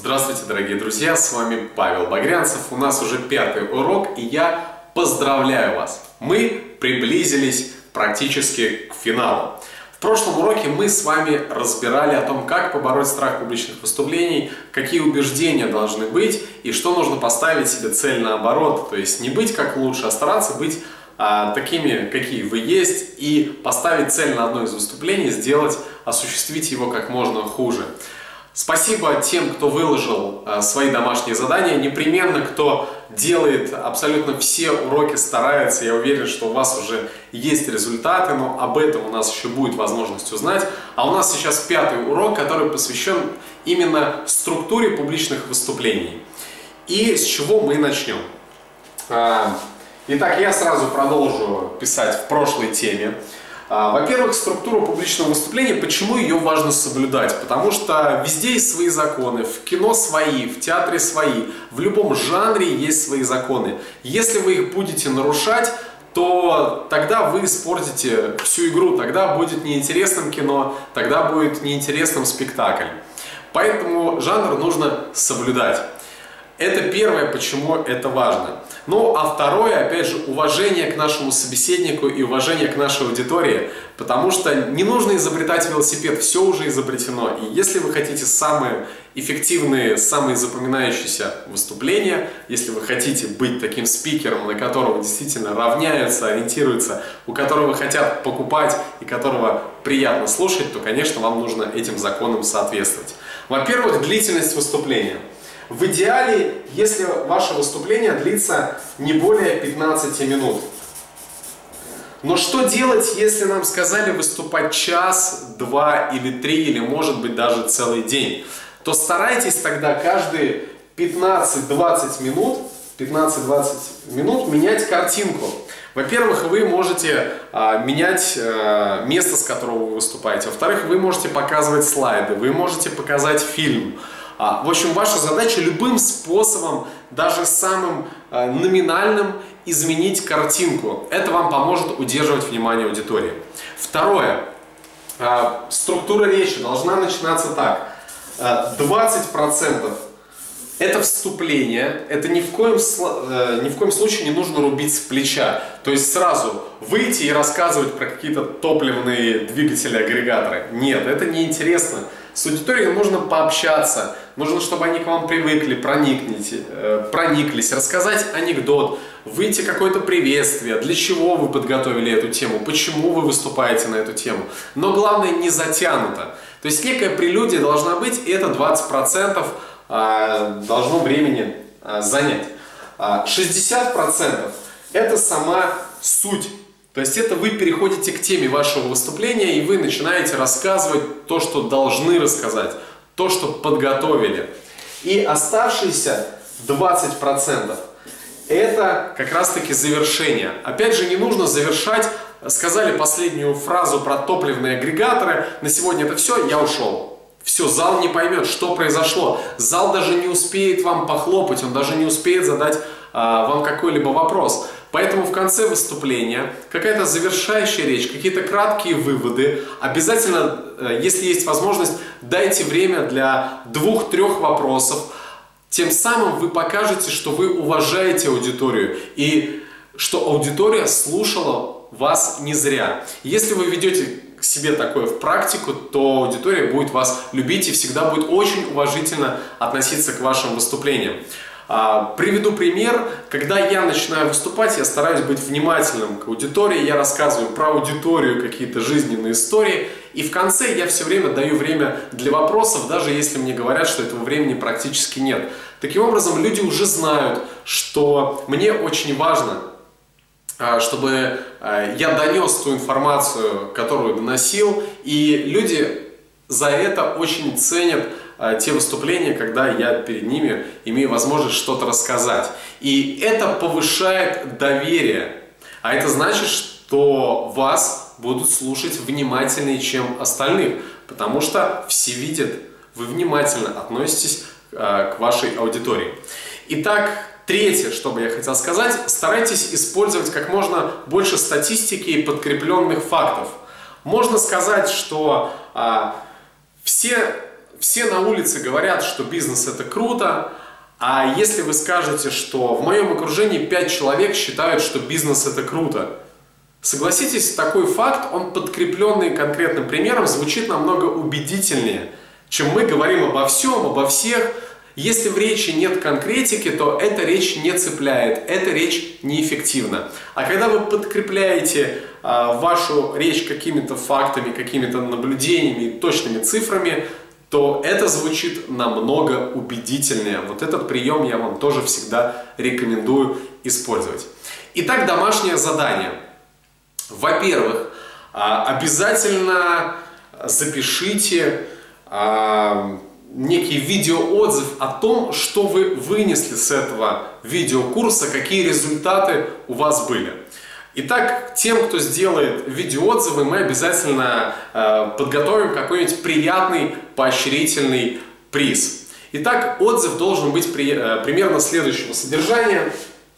Здравствуйте, дорогие друзья, с вами Павел Багрянцев. У нас уже 5-й урок, и я поздравляю вас. Мы приблизились практически к финалу. В прошлом уроке мы с вами разбирали о том, как побороть страх публичных выступлений, какие убеждения должны быть и что нужно поставить себе цель наоборот. То есть не быть как лучше, а стараться быть такими, какие вы есть, и поставить цель на одно из выступлений, осуществить его как можно хуже. Спасибо тем, кто выложил свои домашние задания. Непременно, кто делает абсолютно все уроки, старается. Я уверен, что у вас уже есть результаты, но об этом у нас еще будет возможность узнать. А у нас сейчас 5-й урок, который посвящен именно структуре публичных выступлений. И с чего мы начнем? Итак, я сразу продолжу писать в прошлой теме. Во-первых, структуру публичного выступления, почему ее важно соблюдать? Потому что везде есть свои законы, в кино свои, в театре свои, в любом жанре есть свои законы. Если вы их будете нарушать, то тогда вы испортите всю игру, тогда будет неинтересным кино, тогда будет неинтересным спектакль. Поэтому жанр нужно соблюдать. Это первое, почему это важно. Ну, а второе, опять же, уважение к нашему собеседнику и уважение к нашей аудитории, потому что не нужно изобретать велосипед, все уже изобретено. И если вы хотите самые эффективные, самые запоминающиеся выступления, если вы хотите быть таким спикером, на которого действительно равняются, ориентируются, у которого хотят покупать и которого приятно слушать, то, конечно, вам нужно этим законам соответствовать. Во-первых, длительность выступления. В идеале, если ваше выступление длится не более 15 минут. Но что делать, если нам сказали выступать час, 2 или 3, или может быть даже целый день? То старайтесь тогда каждые 15-20 минут менять картинку. Во-первых, вы можете менять место, с которого вы выступаете. Во-вторых, вы можете показывать слайды, вы можете показать фильм. В общем, ваша задача любым способом, даже самым номинальным, изменить картинку. Это вам поможет удерживать внимание аудитории. Второе. Структура речи должна начинаться так. 20% это вступление. Это ни в коем случае не нужно рубить с плеча. То есть сразу выйти и рассказывать про какие-то топливные двигатели, агрегаторы. Нет, это неинтересно. С аудиторией нужно пообщаться, нужно, чтобы они к вам привыкли, прониклись, рассказать анекдот, выйти какое-то приветствие, для чего вы подготовили эту тему, почему вы выступаете на эту тему. Но главное, не затянуто. То есть некая прелюдия должна быть, и это 20% должно времени занять. 60% это сама суть. То есть это вы переходите к теме вашего выступления, и вы начинаете рассказывать то, что должны рассказать, то, что подготовили. И оставшиеся 20% это как раз-таки завершение. Опять же, не нужно завершать, сказали последнюю фразу про топливные агрегаторы, на сегодня это все, я ушел. Все, зал не поймет, что произошло. Зал даже не успеет вам похлопать, он даже не успеет задать вам какой-либо вопрос. Поэтому в конце выступления какая-то завершающая речь, какие-то краткие выводы. Обязательно, если есть возможность, дайте время для 2-3 вопросов. Тем самым вы покажете, что вы уважаете аудиторию и что аудитория слушала вас не зря. Если вы ведете к себе такое в практику, то аудитория будет вас любить и всегда будет очень уважительно относиться к вашим выступлениям. Приведу пример. Когда я начинаю выступать, я стараюсь быть внимательным к аудитории, я рассказываю про аудиторию, какие-то жизненные истории, и в конце я все время даю время для вопросов, даже если мне говорят, что этого времени практически нет. Таким образом, люди уже знают, что мне очень важно, чтобы я донес ту информацию, которую доносил, и люди за это очень ценят те выступления, когда я перед ними имею возможность что-то рассказать. И это повышает доверие. А это значит, что вас будут слушать внимательнее, чем остальных. Потому что все видят, вы внимательно относитесь к вашей аудитории. Итак, третье, что бы я хотел сказать, старайтесь использовать как можно больше статистики и подкрепленных фактов. Можно сказать, что все на улице говорят, что бизнес это круто, а если вы скажете, что в моем окружении 5 человек считают, что бизнес это круто, согласитесь, такой факт, он подкрепленный конкретным примером, звучит намного убедительнее, чем мы говорим обо всем, обо всех. Если в речи нет конкретики, то эта речь не цепляет, эта речь неэффективна. А когда вы подкрепляете вашу речь какими-то фактами, какими-то наблюдениями и точными цифрами, то это звучит намного убедительнее. Вот этот прием я вам тоже всегда рекомендую использовать. Итак, домашнее задание. Во-первых, обязательно запишите некий видеоотзыв о том, что вы вынесли с этого видеокурса, какие результаты у вас были. Итак, тем, кто сделает видеоотзывы, мы обязательно подготовим какой-нибудь приятный поощрительный приз. Итак, отзыв должен быть примерно следующего содержания.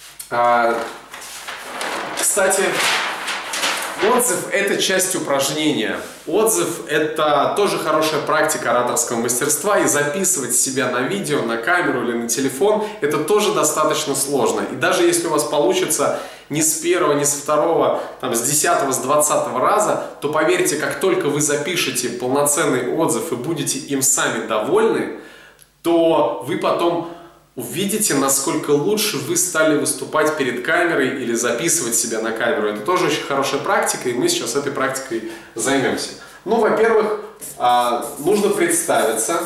Кстати, отзыв – это часть упражнения. Отзыв – это тоже хорошая практика ораторского мастерства, и записывать себя на видео, на камеру или на телефон – это тоже достаточно сложно. И даже если у вас получится не с первого, не со второго, там, с 10-го, с 20-го раза, то поверьте, как только вы запишете полноценный отзыв и будете им сами довольны, то вы потом увидите, насколько лучше вы стали выступать перед камерой или записывать себя на камеру. Это тоже очень хорошая практика, и мы сейчас этой практикой займемся. Ну, во-первых, нужно представиться.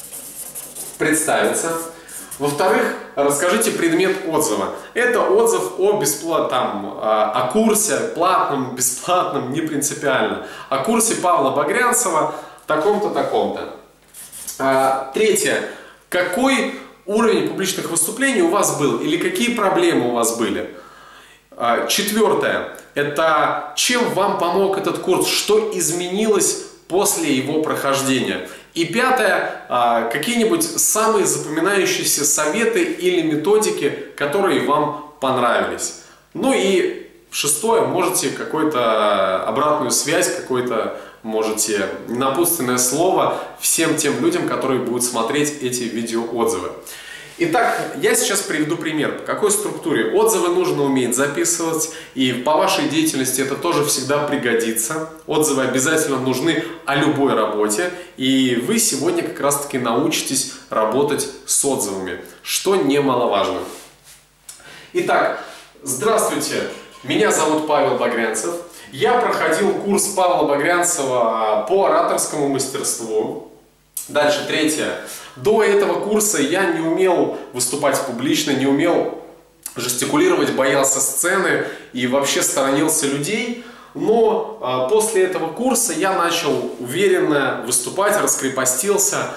Во-вторых, расскажите предмет отзыва. Это отзыв о бесплатном, о курсе, платном, бесплатном, не принципиально. О курсе Павла Багрянцева, таком-то, таком-то. Третье. Какой уровень публичных выступлений у вас был или какие проблемы у вас были? Четвертое. Это чем вам помог этот курс, что изменилось после его прохождения. И пятое, какие-нибудь самые запоминающиеся советы или методики, которые вам понравились. Ну и шестое, можете какую-то обратную связь, какое-то можете напутственное слово всем тем людям, которые будут смотреть эти видеоотзывы. Итак, я сейчас приведу пример, по какой структуре. Отзывы нужно уметь записывать, и по вашей деятельности это тоже всегда пригодится. Отзывы обязательно нужны о любой работе, и вы сегодня как раз-таки научитесь работать с отзывами, что немаловажно. Итак, здравствуйте, меня зовут Павел Багрянцев. Я проходил курс Павла Багрянцева по ораторскому мастерству. Дальше, третье. До этого курса я не умел выступать публично, не умел жестикулировать, боялся сцены и вообще сторонился людей. Но после этого курса я начал уверенно выступать, раскрепостился,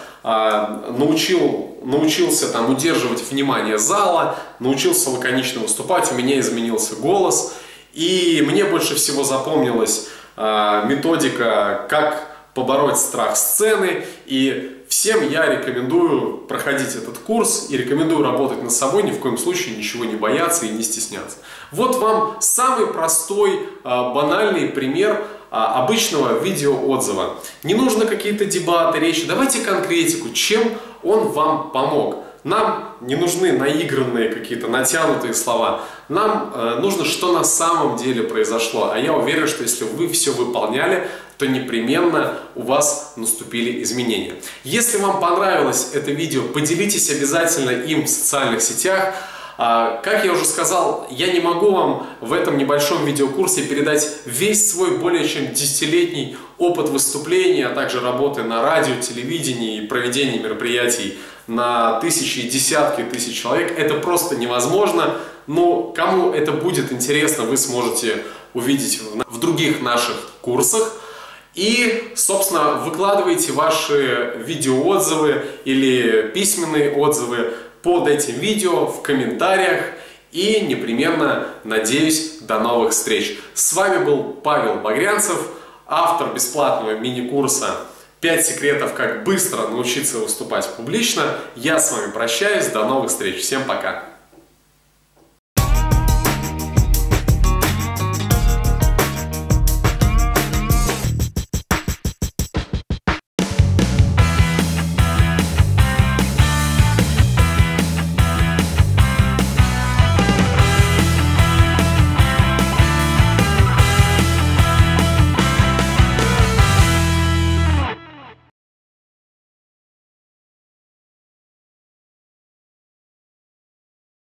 научился там удерживать внимание зала, научился лаконично выступать, у меня изменился голос. И мне больше всего запомнилась методика, как побороть страх сцены, и всем я рекомендую проходить этот курс и рекомендую работать над собой, ни в коем случае ничего не бояться и не стесняться. Вот вам самый простой, банальный пример обычного видеоотзыва. Не нужно какие-то дебаты, речи, давайте конкретику, чем он вам помог. Нам не нужны наигранные какие-то натянутые слова. Нам нужно, что на самом деле произошло. А я уверен, что если вы все выполняли, то непременно у вас наступили изменения. Если вам понравилось это видео, поделитесь обязательно им в социальных сетях. Как я уже сказал, я не могу вам в этом небольшом видеокурсе передать весь свой более чем 10-летний опыт выступления, а также работы на радио, телевидении и проведения мероприятий на тысячи и десятки тысяч человек. Это просто невозможно, но кому это будет интересно, вы сможете увидеть в других наших курсах. И, собственно, выкладывайте ваши видеоотзывы или письменные отзывы под этим видео в комментариях. И непременно, надеюсь, до новых встреч. С вами был Павел Багрянцев, автор бесплатного мини-курса «5 секретов, как быстро научиться выступать публично». Я с вами прощаюсь, до новых встреч. Всем пока!